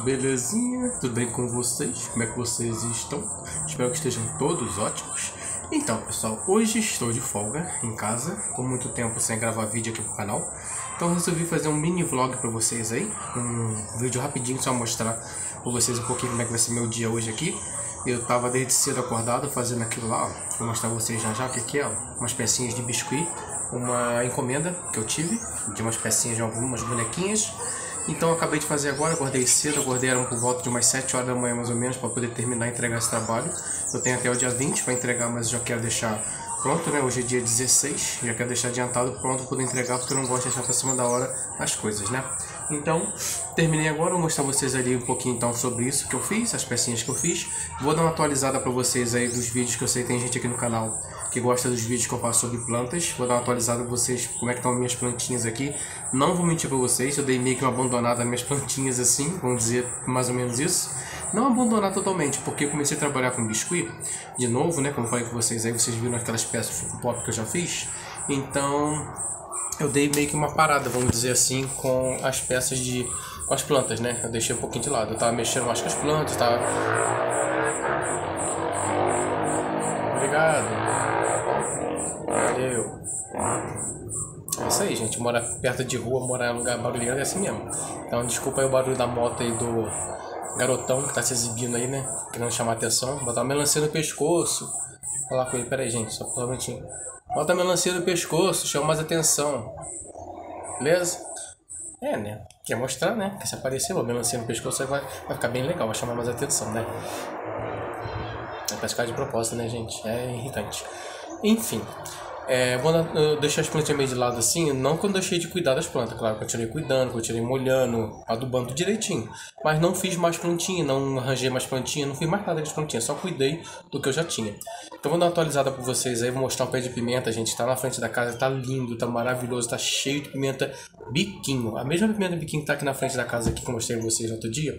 belezinha? Tudo bem com vocês? Como é que vocês estão? Espero que estejam todos ótimos. Então pessoal, hoje estou de folga em casa, com muito tempo sem gravar vídeo aqui pro canal. Então resolvi fazer um mini vlog pra vocês aí, um vídeo rapidinho só mostrar pra vocês um pouquinho como é que vai ser meu dia hoje aqui. Eu tava desde cedo acordado fazendo aquilo lá, ó. Vou mostrar pra vocês já o que é, ó. Umas pecinhas de biscuit, uma encomenda que eu tive, de umas pecinhas de algumas bonequinhas. Então eu acabei de fazer agora, acordei cedo, eram por volta de umas 7 horas da manhã mais ou menos, para poder terminar e entregar esse trabalho. Eu tenho até o dia 20 para entregar, mas já quero deixar pronto, né? Hoje é dia 16, já quero deixar adiantado pronto para poder entregar, porque eu não gosto de deixar para cima da hora as coisas, né? Então, terminei agora, vou mostrar vocês ali um pouquinho então sobre isso que eu fiz, as pecinhas que eu fiz. Vou dar uma atualizada para vocês aí dos vídeos que eu sei que tem gente aqui no canal que gosta dos vídeos que eu faço sobre plantas. Vou dar uma atualizada para vocês como é que estão minhas plantinhas aqui. Não vou mentir para vocês, eu dei meio que uma abandonada nas minhas plantinhas assim, vamos dizer mais ou menos isso. Não abandonar totalmente, porque eu comecei a trabalhar com biscuit de novo, né? Como eu falei com vocês aí, vocês viram aquelas peças Funko Pop que eu já fiz. Então eu dei meio que uma parada, vamos dizer assim, com as peças com as plantas, né? Eu deixei um pouquinho de lado, eu tava mexendo mais com as plantas, tava... Obrigado. Valeu. É isso aí, gente. Morar perto de rua, morar em lugar barulhento é assim mesmo. Então desculpa aí o barulho da moto aí do garotão que tá se exibindo aí, né? Querendo chamar atenção. Botar uma melancia no pescoço. Falar com ele, pera aí, gente, só por um momentinho. Bota a melancia no pescoço, chama mais atenção. Beleza? É, né? Quer mostrar, né? Que se aparecer a melancia no pescoço vai ficar bem legal, vai chamar mais atenção, né? É pescar de propósito, né, gente? É irritante. Enfim. Eu deixei as plantas meio de lado assim, não quando eu deixei de cuidar das plantas, claro, continuei cuidando, continuei molhando, adubando direitinho, mas não fiz mais plantinha, não arranjei mais plantinha, não fiz mais nada de plantinha, só cuidei do que eu já tinha. Então vou dar uma atualizada pra vocês aí, vou mostrar um pé de pimenta, gente, tá na frente da casa, tá lindo, tá maravilhoso, tá cheio de pimenta biquinho, a mesma pimenta biquinho que tá aqui na frente da casa aqui que eu mostrei pra vocês no outro dia,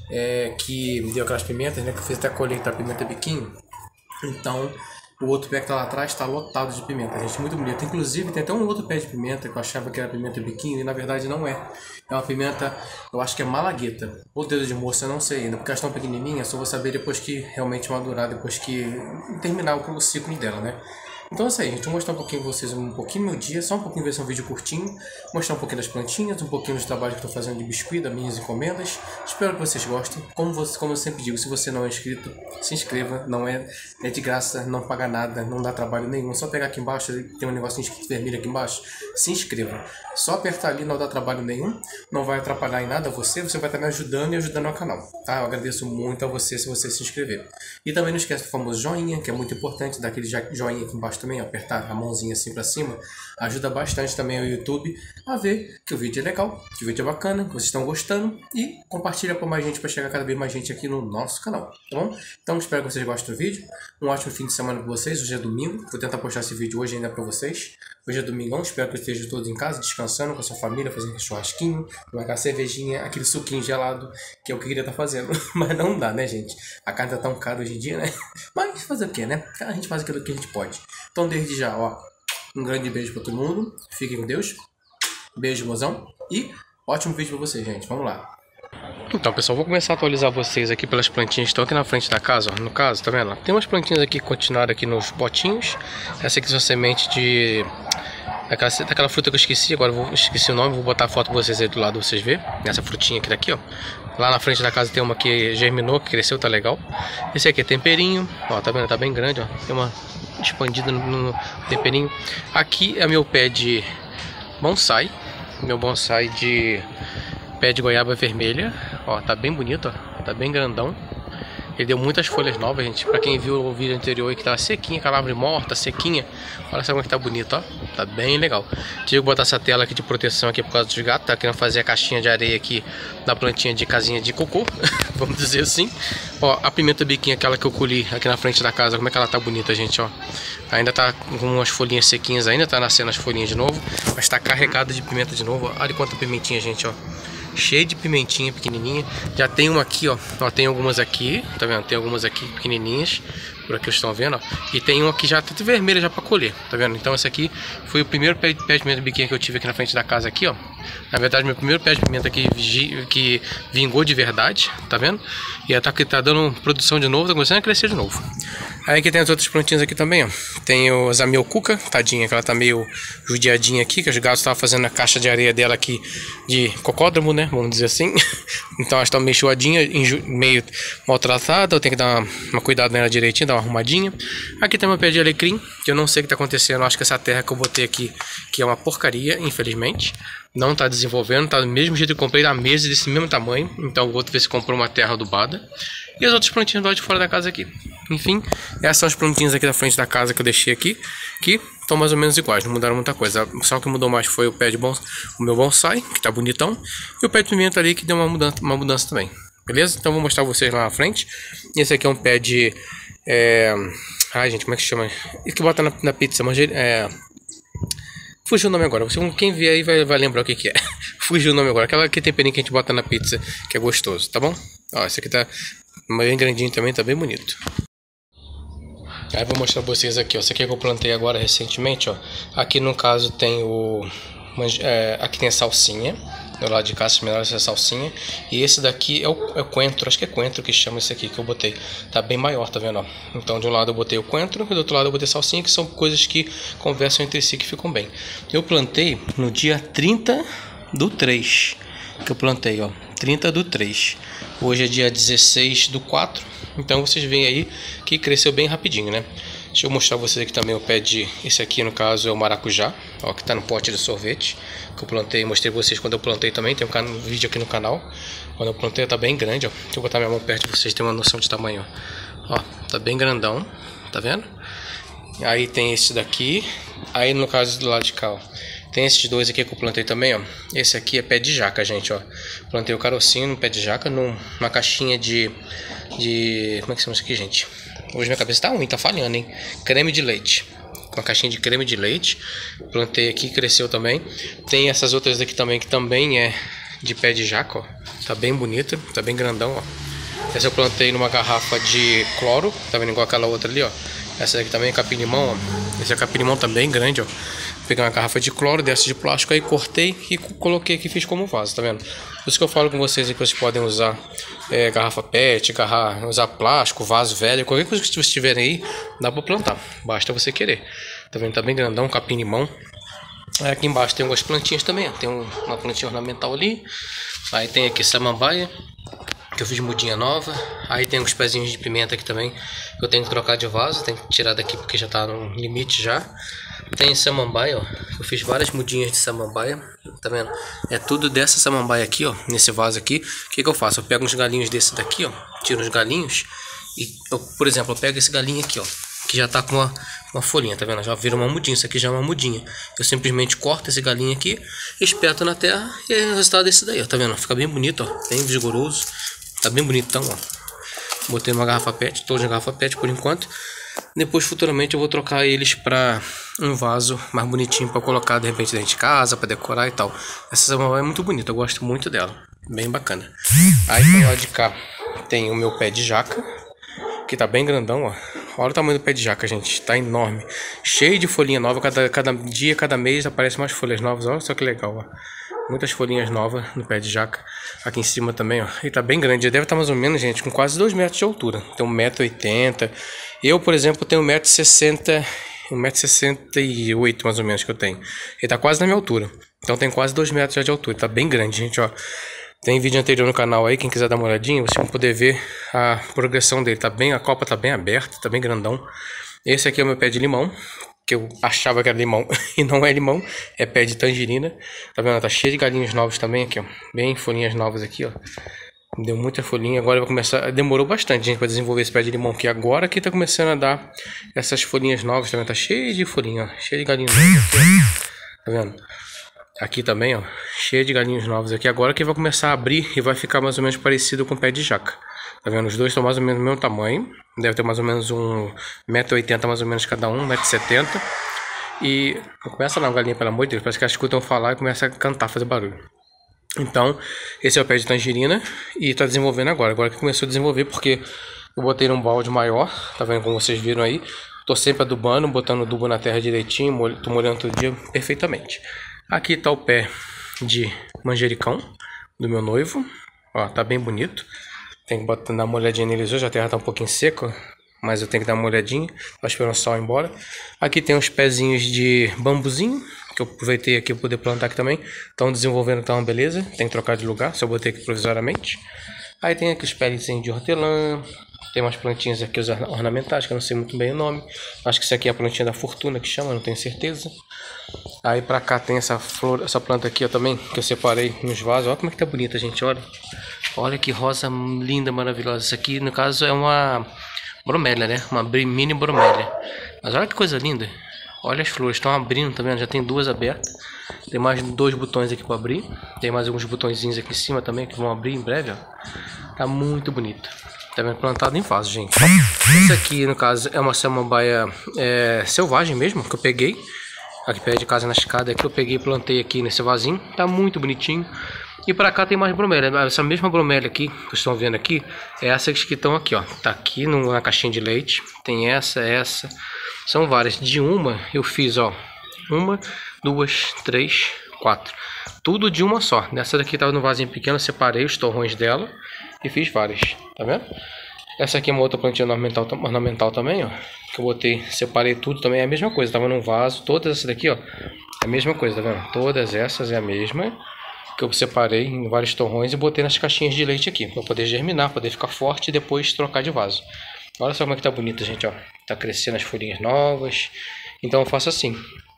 que deu aquelas pimentas, né, que eu fiz até a colheita da pimenta biquinho. Então o outro pé que tá lá atrás tá lotado de pimenta, gente, muito bonito. Inclusive tem até um outro pé de pimenta que eu achava que era pimenta biquinho e na verdade não é. É uma pimenta, eu acho que é malagueta, ou dedo de moça, eu não sei ainda, porque elas estão pequenininhas, só vou saber depois que realmente madurar, depois que terminar o ciclo dela, né? Então é isso aí, gente, vou mostrar um pouquinho pra vocês, um pouquinho do meu dia, só um pouquinho, ver se é um vídeo curtinho, mostrar um pouquinho das plantinhas, um pouquinho dos trabalhos que eu tô fazendo de biscuit, das minhas encomendas. Espero que vocês gostem. Como eu sempre digo, se você não é inscrito, se inscreva, não é de graça, não paga nada, não dá trabalho nenhum, só pegar aqui embaixo, tem um negocinho escrito vermelho aqui embaixo, se inscreva. Só apertar ali, não dá trabalho nenhum, não vai atrapalhar em nada você vai estar me ajudando e ajudando o canal, tá? Eu agradeço muito a você se você se inscrever. E também não esquece do famoso joinha, que é muito importante, daquele joinha aqui embaixo também, apertar a mãozinha assim pra cima, ajuda bastante também o YouTube a ver que o vídeo é legal, que o vídeo é bacana, que vocês estão gostando e compartilha com mais gente para chegar cada vez mais gente aqui no nosso canal, tá bom? Então espero que vocês gostem do vídeo, um ótimo fim de semana para vocês, hoje é domingo, vou tentar postar esse vídeo hoje ainda para vocês, hoje é domingão, espero que estejam todos em casa, descansando com a sua família, fazendo um churrasquinho, uma cervejinha, aquele suquinho gelado, que é o que eu queria estar fazendo, mas não dá, né, gente? A carne tá tão cara hoje em dia, né? Mas fazer o que, né? A gente faz aquilo que a gente pode. Então desde já, ó, um grande beijo para todo mundo, fiquem com Deus, beijo, mozão, e ótimo vídeo para vocês, gente, vamos lá. Então pessoal, vou começar a atualizar vocês aqui pelas plantinhas que estão aqui na frente da casa, ó. No caso, tá vendo? Tem umas plantinhas aqui que continuaram aqui nos potinhos, essa aqui são semente daquela fruta que eu esqueci, agora esqueci o nome, vou botar a foto pra vocês aí do lado, vocês verem, essa frutinha aqui daqui, ó. Lá na frente da casa tem uma que germinou, que cresceu, tá legal. Esse aqui é temperinho, ó, tá vendo? Tá bem grande, ó, tem uma expandida no temperinho. Aqui é meu pé de bonsai, meu bonsai de pé de goiaba vermelha, ó, tá bem bonito, ó, tá bem grandão. Ele deu muitas folhas novas, gente. Pra quem viu o vídeo anterior aí que tava sequinha, aquela árvore morta, sequinha. Olha só como é que tá bonito, ó. Tá bem legal. Tive que botar essa tela aqui de proteção aqui por causa dos gatos. Tá querendo fazer a caixinha de areia aqui da plantinha de casinha de cocô. Vamos dizer assim. Ó, a pimenta biquinha, aquela que eu colhi aqui na frente da casa. Como é que ela tá bonita, gente, ó. Ainda tá com umas folhinhas sequinhas ainda. Tá nascendo as folhinhas de novo. Mas tá carregada de pimenta de novo. Olha quanta pimentinha, gente, ó. Cheio de pimentinha pequenininha. Já tem uma aqui, ó. Tem algumas aqui, tá vendo? Tem algumas aqui pequenininhas, por aqui vocês estão vendo, ó. E tem uma aqui já tudo vermelha já pra colher, tá vendo? Então esse aqui foi o primeiro pé de pimenta biquinha que eu tive aqui na frente da casa aqui, ó. Na verdade, meu primeiro pé de pimenta que vingou de verdade, tá vendo? E tá dando produção de novo, tá começando a crescer de novo. Aí aqui tem as outras plantinhas aqui também, ó. Tem o Zamioculca, tadinha, que ela tá meio judiadinha aqui, que os gatos estavam fazendo a caixa de areia dela aqui de cocódromo, né? Vamos dizer assim. Então elas estão meio chuadinha, meio maltratada. Eu tenho que dar uma cuidado nela direitinho, dar uma arrumadinha. Aqui tem meu pé de alecrim, que eu não sei o que tá acontecendo. Eu acho que essa terra que eu botei aqui, que é uma porcaria, infelizmente. Não tá desenvolvendo, tá do mesmo jeito que eu comprei na mesa, desse mesmo tamanho. Então eu vou ver se comprou uma terra adubada. E as outras plantinhas do lado de fora da casa aqui. Enfim, essas são as plantinhas aqui da frente da casa que eu deixei aqui, que estão mais ou menos iguais, não mudaram muita coisa. Só o que mudou mais foi o pé de o meu bonsai, que tá bonitão, e o pé de pimenta ali, que deu uma mudança também. Beleza? Então vou mostrar vocês lá na frente. Esse aqui é um pé de... Ai, gente, como é que chama? Isso que bota na pizza, fugiu o nome agora. Quem vier aí vai lembrar o que é. Fugiu o nome agora. Aquela que temperinho que a gente bota na pizza, que é gostoso, tá bom? Ó, esse aqui tá bem grandinho também, tá bem bonito. Aí vou mostrar pra vocês aqui, ó. Esse aqui que eu plantei agora recentemente, ó. Aqui no caso tem aqui tem a salsinha. Do lado de cá, se melhor essa salsinha. E esse daqui é o coentro, acho que é coentro que chama esse aqui que eu botei. Tá bem maior, tá vendo? Ó? Então de um lado eu botei o coentro e do outro lado eu botei salsinha, que são coisas que conversam entre si, que ficam bem. Eu plantei no dia 30/3 que eu plantei, ó. 30/3. Hoje é dia 16/4. Então vocês veem aí que cresceu bem rapidinho, né? Deixa eu mostrar pra vocês aqui também o pé de... Esse aqui no caso é o maracujá, ó, que tá no pote de sorvete. Que eu plantei, mostrei pra vocês quando eu plantei também. Tem um vídeo aqui no canal. Quando eu plantei tá bem grande, ó. Deixa eu botar minha mão perto de vocês terem uma noção de tamanho, ó. Ó, tá bem grandão, tá vendo? Aí tem esse daqui. Aí no caso do lado de cá, ó, tem esses dois aqui que eu plantei também, ó. Esse aqui é pé de jaca, gente, ó. Plantei o carocinho no pé de jaca numa caixinha de... Como é que chama isso aqui, gente? Hoje minha cabeça tá ruim, tá falhando, hein? Creme de leite. Uma caixinha de creme de leite. Plantei aqui, cresceu também. Tem essas outras aqui também, que também é de pé de jaca, ó. Tá bem bonita, tá bem grandão, ó. Essa eu plantei numa garrafa de cloro. Tá vendo igual aquela outra ali, ó. Essa aqui também é capim-limão, ó. Esse é capim-limão tá bem grande, ó. Peguei uma garrafa de cloro, dessa de plástico aí, cortei e coloquei aqui, fiz como vaso, tá vendo? Por isso que eu falo com vocês aí que vocês podem usar garrafa PET, usar plástico, vaso velho, qualquer coisa que vocês tiverem aí, dá pra plantar, basta você querer. Tá vendo? Tá bem grandão, capim-limão. Aí aqui embaixo tem algumas plantinhas também, ó. Tem uma plantinha ornamental ali. Aí tem aqui samambaia, que eu fiz mudinha nova. Aí tem uns pezinhos de pimenta aqui também, que eu tenho que trocar de vaso, tenho que tirar daqui porque já tá no limite já. Tem samambaia, ó. Eu fiz várias mudinhas de samambaia, tá vendo? É tudo dessa samambaia aqui, ó, nesse vaso aqui. O que eu faço? Eu pego uns galinhos desse daqui, ó, tiro os galinhos e, por exemplo, eu pego esse galinho aqui, ó, que já tá com uma folhinha, tá vendo? Já vira uma mudinha, isso aqui já é uma mudinha. Eu simplesmente corto esse galinho aqui, espeto na terra e é o resultado desse daí, ó, tá vendo? Fica bem bonito, ó, bem vigoroso, tá bem bonitão, ó. Botei numa garrafa PET, todas na garrafa PET por enquanto. Depois futuramente eu vou trocar eles para um vaso mais bonitinho para colocar de repente dentro de casa, para decorar e tal. Essa samambaia é muito bonita, eu gosto muito dela, bem bacana. Aí do lado de cá tem o meu pé de jaca, que tá bem grandão, ó. Olha o tamanho do pé de jaca, gente, tá enorme, cheio de folhinha nova, cada dia, cada mês aparecem mais folhas novas. Olha só que legal, ó. Muitas folhinhas novas no pé de jaca. Aqui em cima também, ó. Ele tá bem grande. Ele deve estar mais ou menos, gente, com quase 2 metros de altura. Tem 1,80 m. Eu, por exemplo, tenho 1,60 m. 1,68 m mais ou menos que eu tenho. Ele tá quase na minha altura. Então tem quase 2 metros já de altura. Tá bem grande, gente, ó. Tem vídeo anterior no canal aí. Quem quiser dar uma olhadinha, vocês vão poder ver a progressão dele. Tá bem, a copa tá bem aberta. Tá bem grandão. Esse aqui é o meu pé de limão, que eu achava que era limão e não é limão, é pé de tangerina. Tá vendo? Tá cheio de galinhos novos também aqui, ó. Bem folhinhas novas aqui, ó. Deu muita folhinha. Agora vai começar... Demorou bastante, gente, pra desenvolver esse pé de limão, que agora que tá começando a dar essas folhinhas novas, tá vendo? Tá cheio de folhinha, ó. Cheio de galinhos novos aqui, ó. Tá vendo? Aqui também, ó. Cheio de galinhos novos aqui. Agora que vai começar a abrir e vai ficar mais ou menos parecido com o pé de jaca. Tá vendo? Os dois estão mais ou menos do mesmo tamanho. Deve ter mais ou menos 1,80 m mais ou menos cada um, 1,70 m. E começa lá, galinha, pelo amor de Deus. Parece que elas escutam falar e começa a cantar, fazer barulho. Então, esse é o pé de tangerina e tá desenvolvendo agora. Agora que começou a desenvolver, porque eu botei num balde maior. Tá vendo como vocês viram aí? Tô sempre adubando, botando adubo na terra direitinho. Tô molhando todo dia perfeitamente. Aqui tá o pé de manjericão do meu noivo. Ó, tá bem bonito. Tem que dar uma olhadinha neles hoje. A terra tá um pouquinho seca, mas eu tenho que dar uma olhadinha. Tô esperando o sol ir embora. Aqui tem uns pezinhos de bambuzinho, que eu aproveitei aqui para poder plantar aqui também. Estão desenvolvendo, tá uma beleza. Tem que trocar de lugar, só botei aqui provisoriamente. Aí tem aqui os pezinhos de hortelã. Tem umas plantinhas aqui ornamentais, que eu não sei muito bem o nome. Acho que isso aqui é a plantinha da fortuna que chama, não tenho certeza. Aí pra cá tem essa flor, essa planta aqui ó, também, que eu separei nos vasos. Olha como é que tá bonita, gente, olha. Olha que rosa linda, maravilhosa. Isso aqui, no caso, é uma bromélia, né? Uma mini bromélia. Mas olha que coisa linda. Olha as flores, estão abrindo, tá vendo? Já tem duas abertas. Tem mais 2 botões aqui para abrir. Tem mais alguns botõezinhos aqui em cima também que vão abrir em breve, ó. Tá muito bonito. Tá vendo? Plantado em vaso, gente. Esse aqui, no caso, é uma samambaia selvagem mesmo, que eu peguei. Aqui perto de casa, na escada, aqui eu peguei e plantei aqui nesse vasinho. Tá muito bonitinho. E para cá tem mais bromélia. Essa mesma bromélia aqui, que vocês estão vendo aqui, é essas que estão aqui, ó. Tá aqui na caixinha de leite. Tem essa. São várias. De uma eu fiz, ó. 1, 2, 3, 4. Tudo de uma só. Nessa daqui tava no vasinho pequeno, eu separei os torrões dela e fiz várias. Tá vendo? Essa aqui é uma outra plantinha ornamental também, ó. Que eu botei, separei tudo também, é a mesma coisa. Tava num vaso. Todas essas daqui, ó. É a mesma coisa, tá vendo? Todas essas é a mesma. Que eu separei em vários torrões e botei nas caixinhas de leite aqui. Pra poder germinar, poder ficar forte e depois trocar de vaso. Olha só como é que tá bonito, gente, ó. Tá crescendo as folhinhas novas. Então eu faço assim.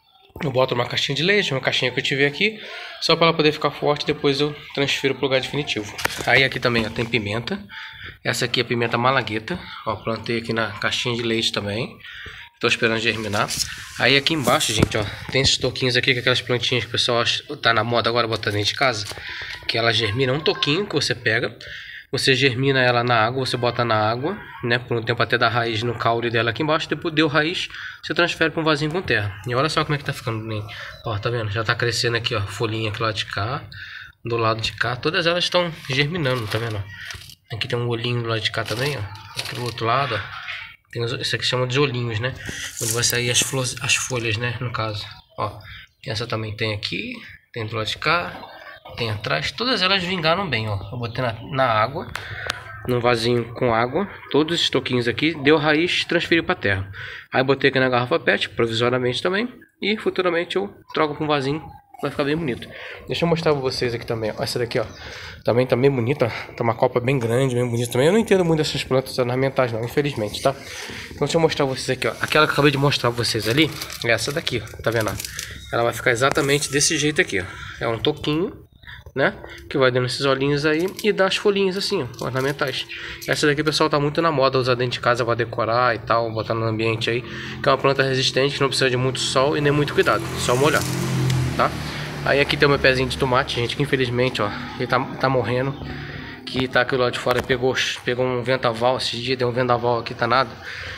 Eu boto uma caixinha de leite, uma caixinha que eu tiver aqui, só para ela poder ficar forte, depois eu transfiro para o lugar definitivo. Aí aqui também ó, tem pimenta. Essa aqui é pimenta malagueta. Ó, plantei aqui na caixinha de leite também. Estou esperando germinar. Aí aqui embaixo, gente, ó, tem esses toquinhos aqui, que é aquelas plantinhas que o pessoal tá na moda agora botar dentro de casa. Que ela germina, um toquinho que você pega. Você germina ela na água, você bota na água, né, por um tempo até dar raiz no caule dela aqui embaixo. Depois deu raiz, você transfere para um vasinho com terra. E olha só como é que tá ficando, né? Ó, tá vendo? Já tá crescendo aqui, ó, folhinha aqui lá de cá, do lado de cá. Todas elas estão germinando, tá vendo? Aqui tem um olhinho do lado de cá também, ó. Aqui do outro lado, ó. Tem isso aqui chama de olhinhos, né? Onde vai sair as flores, as folhas, né, no caso. Ó, essa também tem aqui, tem do lado de cá. Tem atrás, todas elas vingaram bem, ó. Eu botei na água, num vasinho com água, todos esses toquinhos aqui, deu raiz, transferi para terra. Aí botei aqui na garrafa PET, provisoriamente também, e futuramente eu troco para um vasinho, vai ficar bem bonito. Deixa eu mostrar para vocês aqui também, ó. Essa daqui, ó, também tá bem bonita, tá uma copa bem grande, bem bonita também. Eu não entendo muito dessas plantas ornamentais não, infelizmente, tá? Então deixa eu mostrar pra vocês aqui, ó. Aquela que eu acabei de mostrar pra vocês ali, é essa daqui, ó, tá vendo? Ela vai ficar exatamente desse jeito aqui, ó. É um toquinho, né, que vai dando esses olhinhos aí e dá as folhinhas assim, ó, ornamentais. Essa daqui o pessoal tá muito na moda usar dentro de casa para decorar e tal, botar no ambiente aí, que é uma planta resistente, que não precisa de muito sol e nem muito cuidado, só molhar, tá? Aí aqui tem o meu pezinho de tomate, gente, que infelizmente, ó, ele tá morrendo, que tá aqui do lado de fora, pegou um vendaval, esses dias deu um vendaval aqui, tá nada,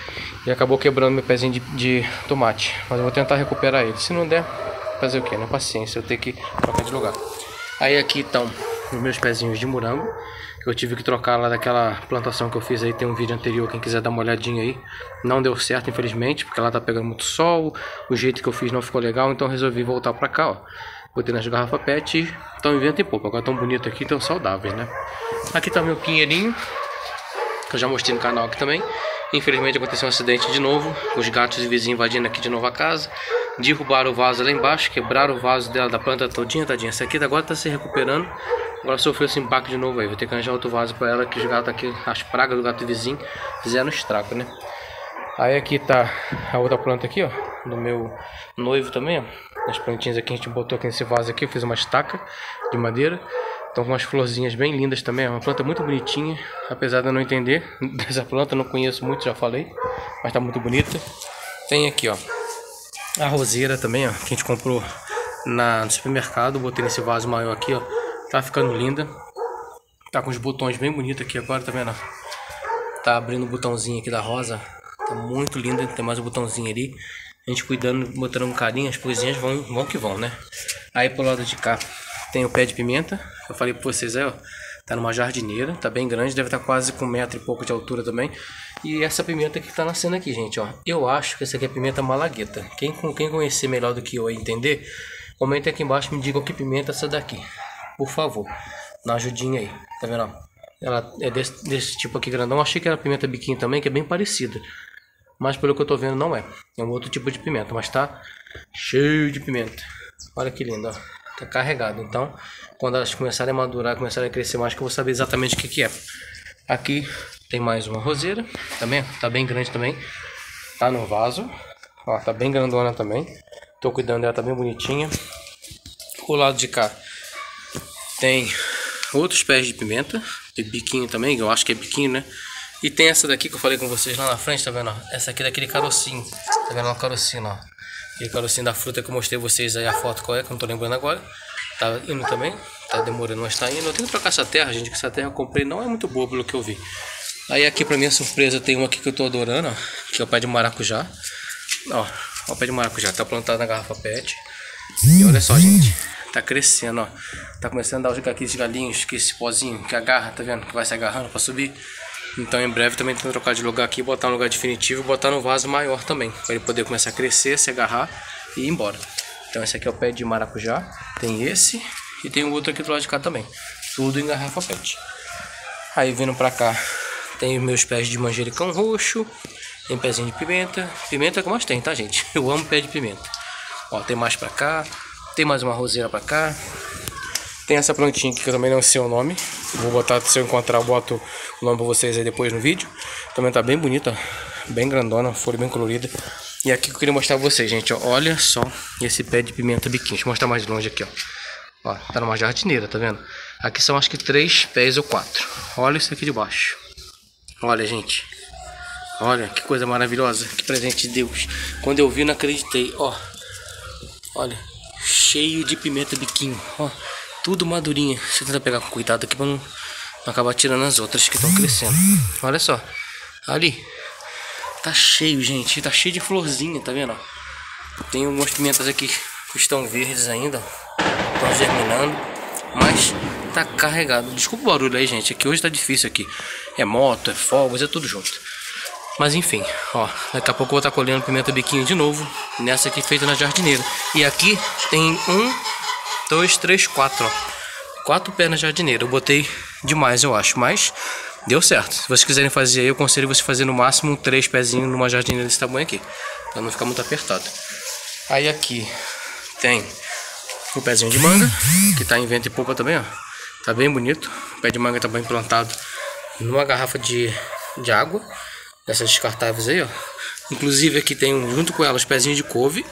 e acabou quebrando meu pezinho de tomate, mas eu vou tentar recuperar ele. Se não der, fazer o que, né? Paciência, eu tenho que trocar de lugar. Aí aqui estão os meus pezinhos de morango, que eu tive que trocar lá daquela plantação que eu fiz aí, tem um vídeo anterior, quem quiser dar uma olhadinha aí. Não deu certo, infelizmente, porque ela tá pegando muito sol, o jeito que eu fiz não ficou legal, então resolvi voltar pra cá, ó. Botei nas garrafas PET e estão em vento e pouco, agora tão bonito aqui, tão saudáveis, né? Aqui tá meu pinheirinho, que eu já mostrei no canal aqui também. Infelizmente aconteceu um acidente de novo, os gatos e vizinhos invadindo aqui de novo a casa. Derrubaram o vaso lá embaixo, quebraram o vaso dela da planta todinha, tadinha. Essa aqui agora tá se recuperando. Agora sofreu esse impacto de novo aí. Vou ter que arranjar outro vaso pra ela, que os gatos aqui, as pragas do gato vizinho, fizeram estrago, né? Aí aqui tá a outra planta aqui, ó, do meu noivo também, ó. As plantinhas aqui a gente botou aqui nesse vaso aqui, eu fiz uma estaca de madeira. Então com umas florzinhas bem lindas também, é uma planta muito bonitinha. Apesar de eu não entender dessa planta, não conheço muito, já falei, mas tá muito bonita. Tem aqui, ó, a roseira também, ó, que a gente comprou no supermercado. Botei nesse vaso maior aqui, ó. Tá ficando linda. Tá com os botões bem bonitos aqui agora, tá vendo? Tá abrindo o botãozinho aqui da rosa. Tá muito linda, tem mais um botãozinho ali. A gente cuidando, botando um carinho, as coisinhas vão que vão, né? Aí pro lado de cá tem o pé de pimenta. Eu falei pra vocês aí, ó. Tá numa jardineira, tá bem grande, deve estar quase com 1 metro e pouco de altura também. E essa pimenta que tá nascendo aqui, gente, ó. Eu acho que essa aqui é pimenta malagueta. Quem conhecer melhor do que eu e entender, Comenta aqui embaixo, me digam que pimenta é essa daqui, por favor. Na ajudinha aí, tá vendo? Ela é desse tipo aqui grandão. Achei que era pimenta biquinho também, que é bem parecida. Mas pelo que eu tô vendo não é. É um outro tipo de pimenta, mas tá cheio de pimenta. Olha que lindo, ó. Tá carregado. Então, quando elas começarem a madurar, começarem a crescer mais, que eu vou saber exatamente o que que é. Aqui tem mais uma roseira, também, tá bem grande também. Tá no vaso, ó, tá bem grandona também. Tô cuidando dela, tá bem bonitinha. O lado de cá tem outros pés de pimenta, tem biquinho também, eu acho que é biquinho, né? E tem essa daqui que eu falei com vocês lá na frente, tá vendo? Ó? Essa aqui é daquele carocinho, tá vendo? O carocinho, ó. Aquele carocinho da fruta que eu mostrei vocês aí a foto qual é, que eu não tô lembrando agora. Tá indo também, tá demorando, mas tá indo. Eu tenho que trocar essa terra, gente, que essa terra eu comprei não é muito boa pelo que eu vi. Aí aqui pra minha surpresa tem uma aqui que eu tô adorando, ó, que é o pé de maracujá. Ó, o pé de maracujá tá plantado na garrafa PET. E olha só, gente, tá crescendo, ó. Tá começando a dar aqueles galinhos, que esse pozinho que agarra, tá vendo? Que vai se agarrando pra subir. Então em breve também tem que trocar de lugar aqui, botar um lugar definitivo e botar no vaso maior também, para ele poder começar a crescer, se agarrar e ir embora. Então esse aqui é o pé de maracujá, tem esse e tem o outro aqui do lado de cá também. Tudo em garrafa PET. Aí vindo pra cá tem os meus pés de manjericão roxo, tem pezinho de pimenta. Pimenta é o que mais tem, tá, gente? Eu amo pé de pimenta. Ó, tem mais pra cá, tem mais uma roseira pra cá. Tem essa plantinha aqui que eu também não sei o nome. Vou botar, se eu encontrar, eu boto o nome pra vocês aí depois no vídeo. Também tá bem bonita, bem grandona, folha bem colorida. E aqui que eu queria mostrar pra vocês, gente, ó. Olha só esse pé de pimenta biquinho. Deixa eu mostrar mais de longe aqui, ó. Ó, tá numa jardineira, tá vendo? Aqui são acho que 3 pés ou 4. Olha isso aqui de baixo. Olha, gente. Olha, que coisa maravilhosa. Que presente de Deus. Quando eu vi, não acreditei, ó. Olha, cheio de pimenta biquinho, ó. Tudo madurinha. Deixa eu tentar pegar com cuidado aqui pra não acabar tirando as outras que estão crescendo. Olha só. Ali. Tá cheio, gente. Tá cheio de florzinha, tá vendo? Tem algumas pimentas aqui que estão verdes ainda. Estão germinando. Mas tá carregado. Desculpa o barulho aí, gente. Aqui hoje tá difícil aqui. É moto, é fogos, é tudo junto. Mas enfim, ó. Daqui a pouco eu vou estar colhendo pimenta biquinho de novo. Nessa aqui feita na jardineira. E aqui tem 1, 2, 3, 4, ó. 4 pés na jardineira. Eu botei demais, eu acho, mas deu certo. Se vocês quiserem fazer aí, eu aconselho você fazer no máximo 3 pezinhos numa jardineira desse tamanho aqui, pra não ficar muito apertado. Aí aqui tem o pezinho de manga, que tá em vento e polpa também, ó. Tá bem bonito. O pé de manga tá bem plantado numa garrafa de água, dessas descartáveis aí, ó. Inclusive aqui tem junto com ela os pezinhos de couve.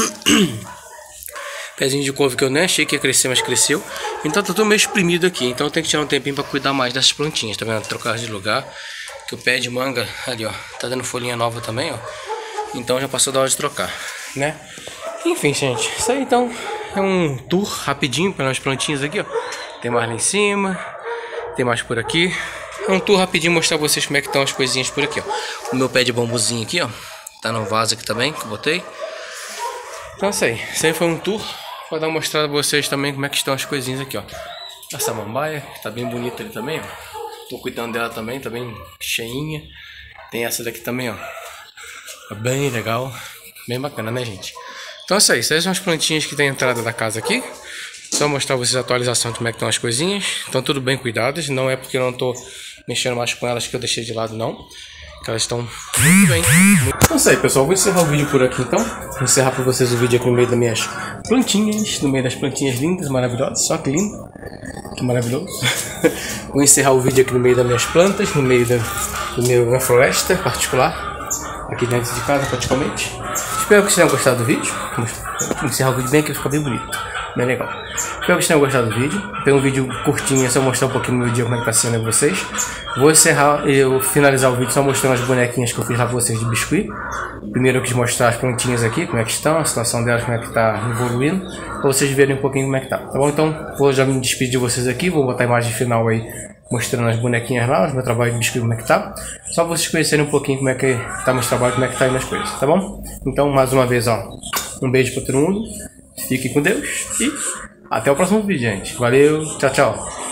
Pezinho de couve que eu nem achei que ia crescer, mas cresceu. Então tá tudo meio espremido aqui. Então eu tenho que tirar um tempinho pra cuidar mais dessas plantinhas, tá vendo? Trocar de lugar. Que o pé de manga ali, ó, tá dando folhinha nova também, ó. Então já passou da hora de trocar, né? Enfim, gente, isso aí então é um tour rapidinho pelas plantinhas aqui, ó. Tem mais lá em cima, tem mais por aqui. É um tour rapidinho mostrar pra vocês como é que estão as coisinhas por aqui, ó. O meu pé de bambuzinho aqui, ó, tá no vaso aqui também, que eu botei. Então é isso aí. Isso aí foi um tour. Vou dar uma mostrada pra vocês também como é que estão as coisinhas aqui, ó. A samambaia, que tá bem bonita ali também, ó. Tô cuidando dela também, tá bem cheinha. Tem essa daqui também, ó. Tá bem legal. Bem bacana, né, gente? Então é isso aí. Essas são as plantinhas que tem a entrada da casa aqui. Só mostrar pra vocês a atualização de como é que estão as coisinhas. Estão tudo bem cuidadas. Não é porque eu não tô mexendo mais com elas que eu deixei de lado, não. Elas estão muito bem. Então é isso aí, pessoal. Vou encerrar o vídeo por aqui, então. Vou encerrar para vocês o vídeo aqui no meio das minhas plantinhas. No meio das plantinhas lindas, maravilhosas. Só que lindo. Que maravilhoso. Vou encerrar o vídeo aqui no meio das minhas plantas. No meio da minha floresta particular. Aqui dentro de casa, praticamente. Espero que vocês tenham gostado do vídeo. Vou encerrar o vídeo bem aqui, fica bem bonito. Bem legal. Espero que vocês tenham gostado do vídeo. Tem um vídeo curtinho, só mostrar um pouquinho do meu dia, como é que tá sendo aí vocês. Vou encerrar e finalizar o vídeo só mostrando as bonequinhas que eu fiz lá pra vocês de biscuit. Primeiro eu quis mostrar as plantinhas aqui, como é que estão, a situação delas, como é que tá evoluindo, pra vocês verem um pouquinho como é que tá. Tá bom? Então vou já me despedir de vocês aqui, vou botar a imagem final aí mostrando as bonequinhas lá, o meu trabalho de biscuit, como é que tá. Só pra vocês conhecerem um pouquinho como é que tá meu trabalho, como é que tá aí nas coisas, tá bom? Então mais uma vez, ó, um beijo pra todo mundo. Fiquem com Deus e até o próximo vídeo, gente. Valeu, tchau, tchau.